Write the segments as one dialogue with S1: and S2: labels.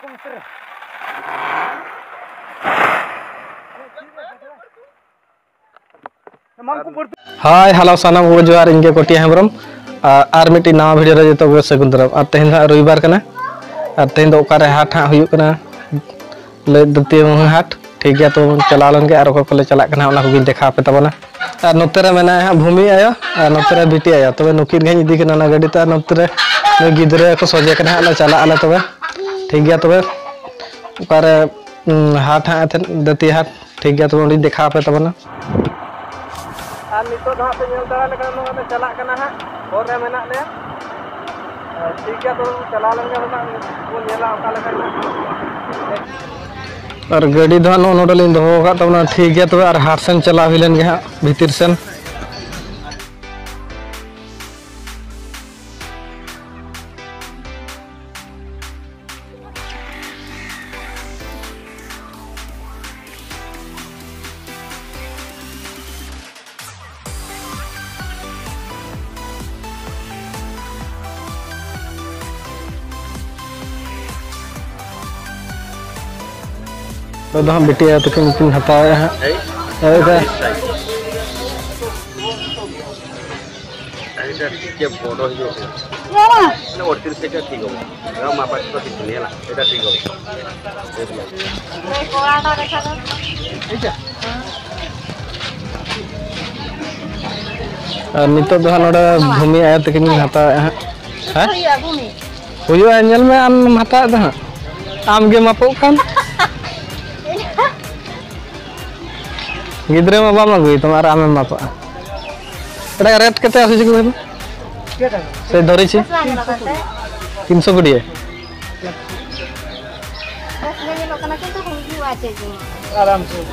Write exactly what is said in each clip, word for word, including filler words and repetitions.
S1: Hi hello सानाम को जोहार इनके कोटिया हेम्ब्रम और मिट्टी नवा वीडियो रे जो सगुन दाराम और तेहन रविवार कना और तेहन दो ओकारे हाट हां हुयुक कना ले दतिया हाट ठीक गया तो चला लन के और को चला कना ओना को देखा पे तबना और नोते रे मेना हां भूमि आयो और नोते रे बिटी आयो तबे नुकिन गई इदी कना ना गाड़ी त नोते रे गिदरे को सोजे कना आला चला आला तबे ठीक गया तबे ओकारे हाट हां दतिया हाट ठीक गया तो ओडी देखा पे तबना और नितो दो पे नेल दरा लेका नो चला कना हा और रे मेना ले ठीक गया तो चला लेंगे वो नेला ओका लेका और गाड़ी दो नो नोडलिन दो का तबना ठीक गया तो और हाट सेन चला हिलन गे हा भीतर सेन तो हम बिटिया तो किन हताया है ऐसा
S2: ऐसा के फोटो जो है ना और तीन से क्या ठीक हो ना मापा तो ठीक नहीं है ना ऐसा ठीक हो नहीं कोड़ा तो देखा तो ऐसा
S1: और नितो दो नोडा भूमि आया तो किन हताया है हैं भूमि हुयो एंजल में आम हता द आम गे मापो कान गिद्रे में बाम अगुई तुम्हारा आमे मापा एटा रेट केते आसी छी कहबे केटा से धरि छी तीन सौ गुडिए बस ले लोकना के तो होई आते जी आराम से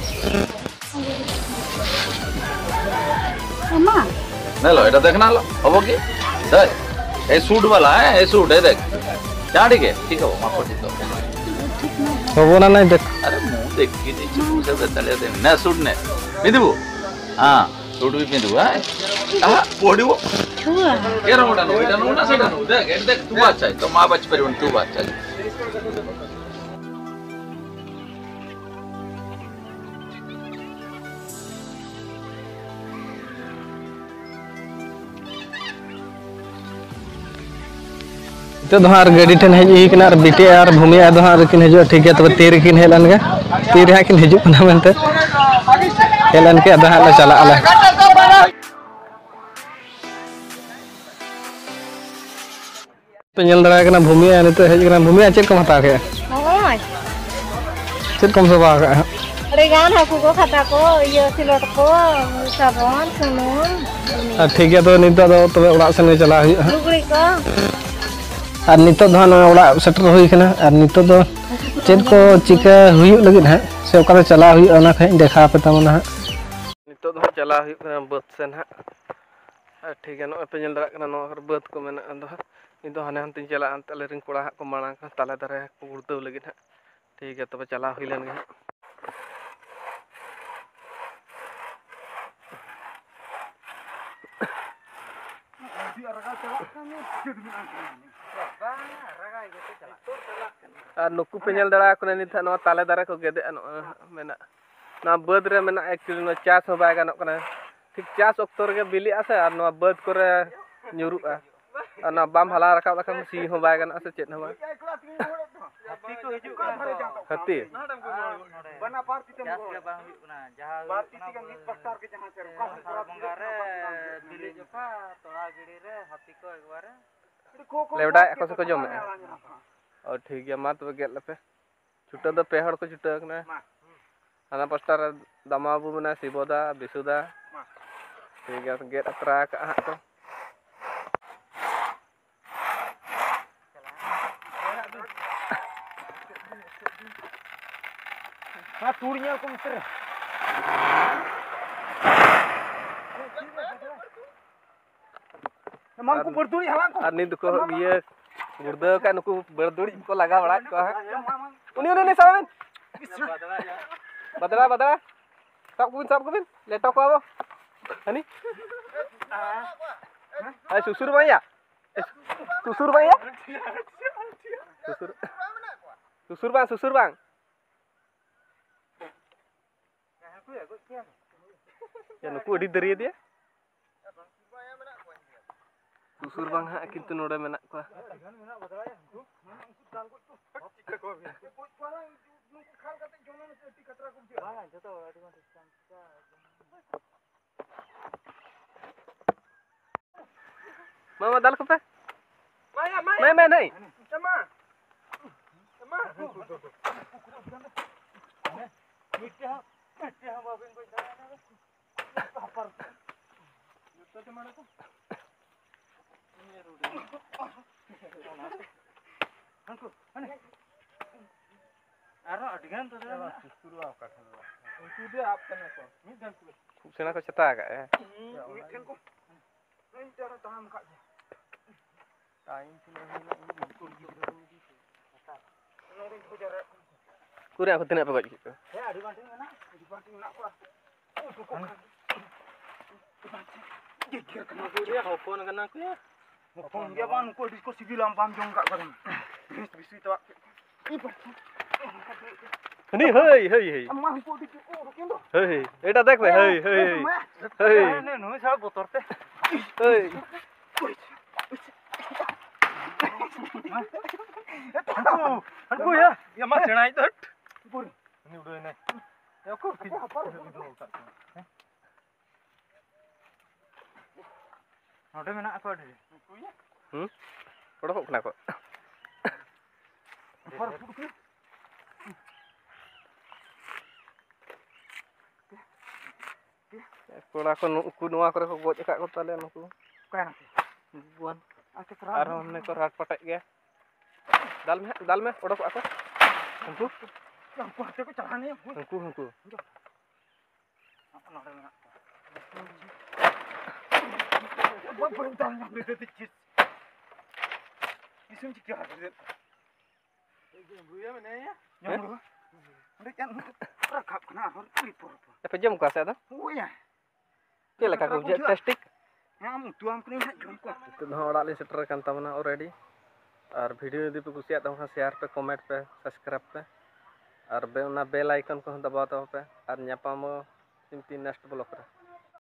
S1: अम्मा
S2: ले लो एटा देखना लो हबो की देख ए सूट वाला है ए सूट है देख क्या ठीक है ठीक है मापो ठीक है
S1: हबो ना नहीं देख
S2: अरे मुंह देख के नीचे मुझे बताले दे ना सूट ने पिंदबो हां सूट भी पिंदबो हां आ पोडिबो छुआ के रंगटा नो एटा नो ना सेटा नो देख एट देख तू अच्छा है तो मां बच परिवन तू अच्छा है
S1: तो दोहार गाड़ी ठन हेजी कना और बिटी और भूमि आ दोहार किन हेजो ठीक है तब तीर किन हेलन गे तीर हा किन हेजु कना मेनते हेलन के दोहार ले चला आला तो नेल दरा कना भूमि आ नितो हेज कना भूमि आ चेक कम हता के ओय चेक कम सबा का
S3: अरे गान हाकू को खाता को ये सिलट को साबन सुनून
S1: ठीक है तो नितो दो तबे ओड़ा से चला हुई
S3: लुगड़ी को
S1: और नितो दो ओड़ा सेटर हुई कना और नितो दो चेक को चिका हुई लगिन है से ओका चला हुई ओना खै देखा पे तमना नितो दो चला हुई कना बत सेन हा ठीक है नो पे नेल दरा कना नो बत को मेना दो इन दो हने हनतिन चला तले रिन कोड़ा को मांग का ताले दरे को गुड़दव लगिन हा ठीक है तबे चला हुई लन गे और नुकु पे नेल दरा को नित नो ताले दारे को गेदे मेना ना बद रे मेना एक्चुअली नो चास हो बाय गानो कना ठीक चास अक्तर के बिली आसे और नो बद करे न्युरुआ और ना बाम हला रखा लखन सी हो बाय गाना से चेत हवा हाथी को हिजु हाथी बना पार्टी ते चास के बा हुना जहां पार्टी के मित पस्तार के जहां से बंगा रे बिली जफा तोड़ा गिड़ी रे हाथी को एक बार लेवडा एको से को जम और ठीक है मा तबे गेल पे छुटा द पेहड़ को छुटा कना आना पस्तार दमाबू मना शिवदा बिसुदा ठीक है गेट अतरा का हा को ना टूरिया को मिस्टर मां को बरदुड़ी हला को और निद को ये गुर्दे का नुकु बरदुड़ी को लगा बड़ा को उनी उनी साबन बदला बदला सब को सब को लेटो को आबो हनी आ सुसुर भैया सुसुर भैया सुसुर Susur bang, susur bang. Ya nuku adi dari dia. Susur bang ha kintu node menak kuah. Mama dal ko pa. Maya maya. Maya maya nai. Sama. Sama. Mitte ha. Mitte ha babin ko jana. Papar. Yutta te mana ko. Anku, ane. Aro adigan to dara. Suru apa kan. Itu dia apa kan ko. Ni dan ku. Sena ko ceta ka ya. Ni kan ko. Ni cara tahan ka. Time sini ni kur gitu. Nori ko jara. Kurang aku tenak apa gitu. Ya, di banting mana? Di banting nak apa? Oh, cukup. Gigir kena dia hopon kena aku ya. Hopon dia ban ko diskusi bilang panjang kak bareng. Bis itu. Ini hei hei hei. Amah ko di oh kendo. Hei, eta देख भाई hei hei. Hei. Ne no sa botor te. Hei. Aku, aku ya. Ya mas cena itu. Ini udah ini. Ya aku. Node menak apa ada? Hmm? Udah kok kenapa? Kalau aku aku nuah aku buat cekak kau talian aku. Kan? Buan. Arah mana kau rat patek ya? Dalam ya, dalam ya. Udah kok aku. Aku. Aku hati aku carahan ya. Aku aku. Apa node menak? Bapak tanya berita kecil. Isu cikgu ada. Ini buaya mana ya? Yang mereka rakap kena orang pelipur. Apa jam kuasa tu? Oh ya. Kela kakak ujian testing. Yang tuam kena jam kuasa. तो हमारा ले shutter करता मना already और video यदि पे कुछ आता है शेयर पे कमेंट पे सब्सक्राइब पे और बे ना बेल आइकन को दबाता पे और न्यापामो सिमती नेक्स्ट ब्लॉग रे